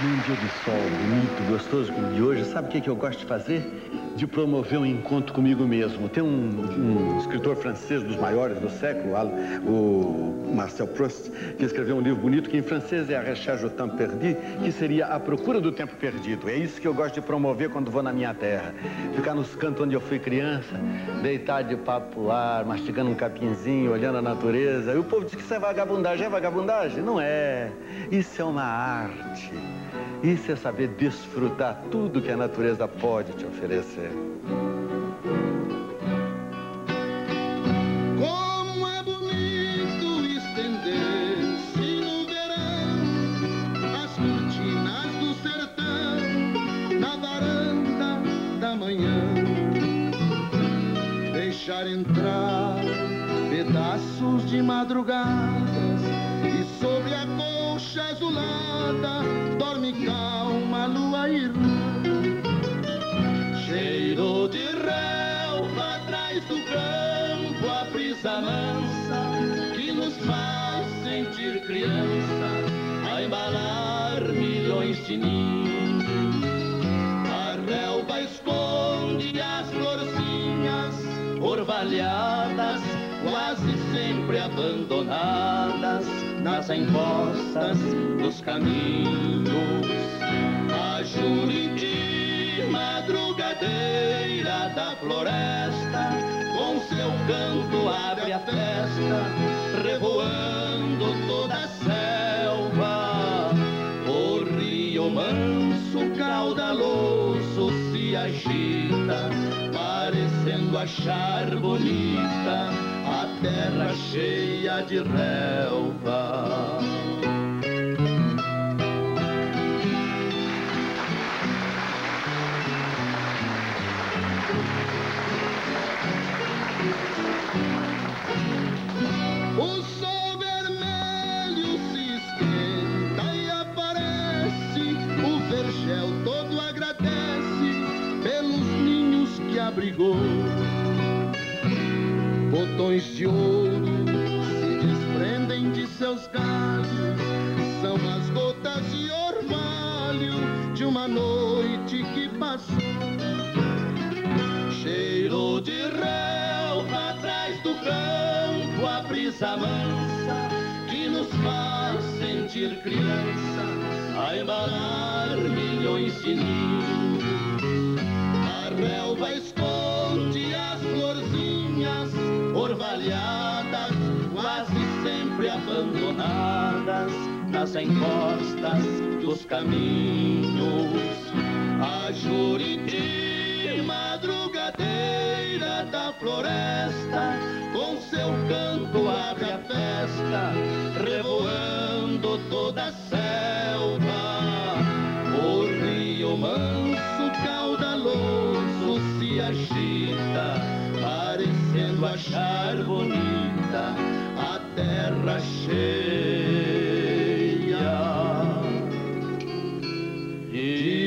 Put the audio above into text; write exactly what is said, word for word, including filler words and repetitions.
Num dia de sol bonito, gostoso como o de hoje, sabe o que, que eu gosto de fazer? De promover um encontro comigo mesmo. Tem um, um escritor francês dos maiores do século, o Marcel Proust, que escreveu um livro bonito que em francês é A Recherche du Temps Perdu, que seria A Procura do Tempo Perdido. É isso que eu gosto de promover quando vou na minha terra. Ficar nos cantos onde eu fui criança, deitar de papo pro ar, mastigando um capinzinho, olhando a natureza. E o povo diz que isso é vagabundagem. É vagabundagem? Não é. Isso é uma arte. Isso é saber desfrutar tudo que a natureza pode te oferecer. Como é bonito estender-se no verão as cortinas do sertão na varanda da manhã, deixar entrar pedaços de madrugadas e sobre a colcha azulada dorme calma a lua irmã. Cheiro de relva atrás do campo, a brisa mansa que nos faz sentir criança, a embalar milhões de ninhos. A relva esconde as florzinhas orvalhadas, quase sempre abandonadas nas encostas dos caminhos. A Juriti, madrugadeira da floresta, com seu canto abre a festa, revoando toda a selva. O rio manso, caudaloso, se agita, parecendo achar bonita a terra cheia de relva. O sol vermelho se esquenta e aparece, o vergel todo agradece pelos ninhos que abrigou. Botões de ouro se desprendem de seus galhos, são as gotas de orvalho de uma noite que passou. Cheiro de relva atrás do campo, a brisa mansa que nos faz sentir criança, a embalar milhões de ninhos. A relva esconde as florzinhas orvalhadas, quase sempre abandonadas nas encostas dos caminhos. A Juriti, madrugadeira da floresta, com seu canto abre a festa, revoando toda a selva. O rio manso, caudaloso, se agita, parecendo achar bonita a terra cheia de